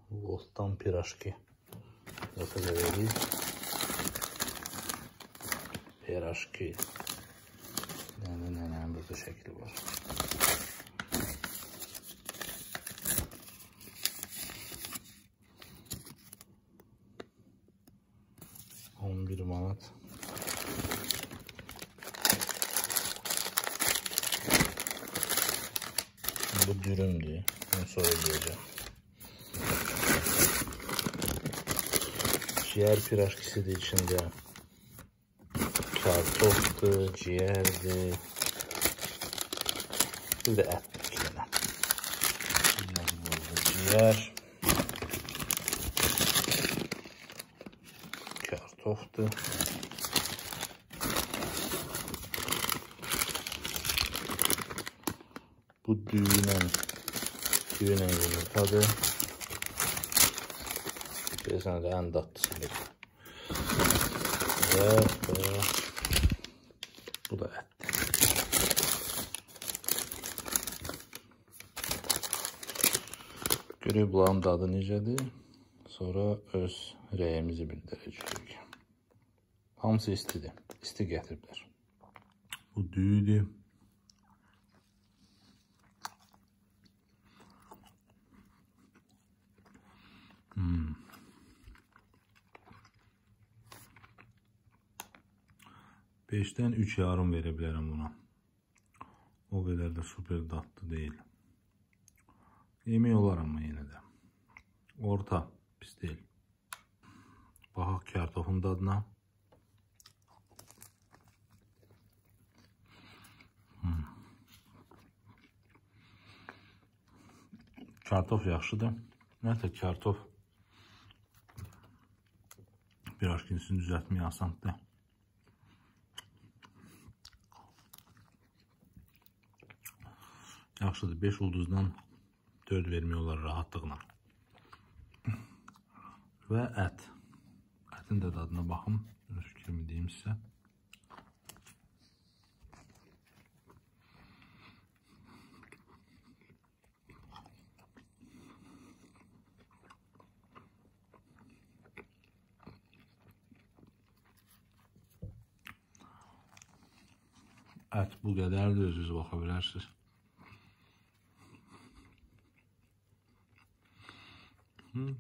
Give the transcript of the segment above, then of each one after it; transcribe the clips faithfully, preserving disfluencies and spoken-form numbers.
Lotdan piraşki. Lota da vereyim. Piraşki. Yani nenen burada şekli var. on bir manat. Bu dürümdü. Bunu sonra diyeceğim. Ciğer piraşkisi de içinde. Kartoftu, ciğerdi. Bir de et. Ciğer. Kartoftu. Bu düğünen düğünen yumurtadır. Bilirsən də ən datlısıdır. Və, və bu da ət. Görək bunların dadı necədir. Sonra öz rəyimizi bildirəcəyik. Hamısı istidir. İsti gətiriblər. Bu düyüdür. Hmm. beşdən üç yarım verə bilərəm buna. O qədər də super dadlı deyil. Yemək olar amma yenə də. Orta, pis deyil. Baxaq kartofun dadına. Hmm. Kartof yaxşıdır. Nəsə kartof piraşkinisini düzəltmək asandır. Yaxşıdır. beş ulduzdan dörd vermək olar rahatlıqla. Və ət. Ətin də dadına baxım. Öz fikrimi deyim sizə. Ət bu qədərdir, özünüz baxa bilərsiniz. Hmm.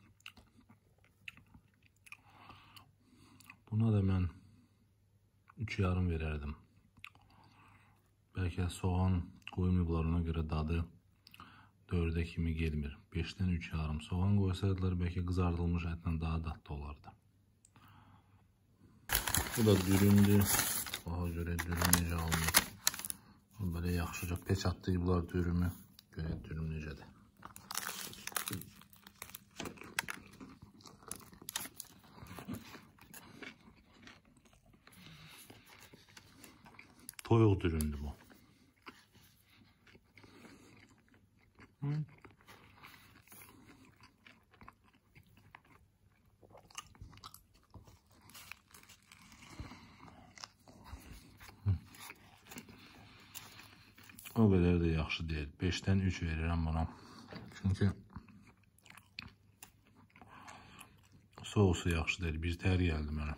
Buna da mən üç yarım verərdim. Bəlkə soğan qoymayıblar, ona görə dadı dördə kimi gelmir. beşdən üç yarım soğan qoysaydılar, bəlkə qızardılmış ətlə daha dadlı olardı. Bu da dürümdür. Baxa görə dürüm necə alınır. Belə yaxşıca peçatlayıblar dürümü. Görə dürüm necədir. Toyuq dürümdür bu. Hmm. O qədər də yaxşı deyil. beşdən üç verirəm buna. Çünki sousu yaxşı deyil. Bir tər gəldi mənə.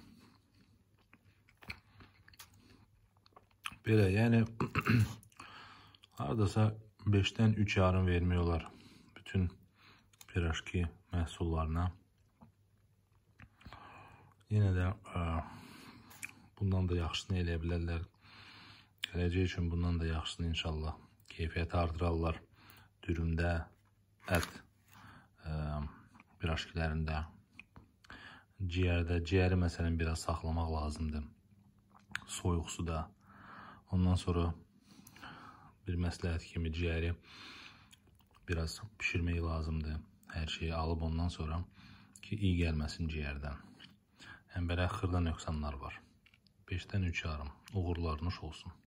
Belə, yəni haradasa beşdən üç yarım vermək olar bütün piraşki məhsullarına. Yenə də ə, bundan da yaxşısını eləyə bilərlər. Gələcək üçün bundan da yaxşısını inşallah keyfiyyəti artırarlar. Dürümdə, ət ə, piraşkilərində, ciyərdə. Ciyəri məsələn biraz saxlamaq lazımdır. Soyuq suda. Ondan sonra bir məsləhət kimi ciyəri biraz pişirmək lazımdır. Hər şeyi alıb ondan sonra ki, iyi gəlməsin ciyərdən. Həm belə xırda nöqsanlar var. beşdən üç yarım. Uğurlarınız olsun.